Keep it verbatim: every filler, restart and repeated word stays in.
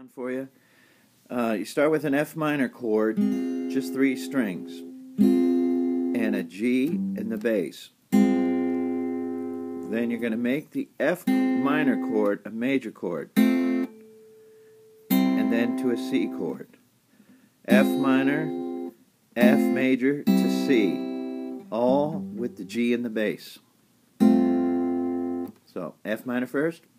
down for you. Uh, you start with an F minor chord, just three strings, and a G in the bass. Then you're going to make the F minor chord a major chord, and then to a C chord. F minor, F major to C, all with the G in the bass. So F minor first.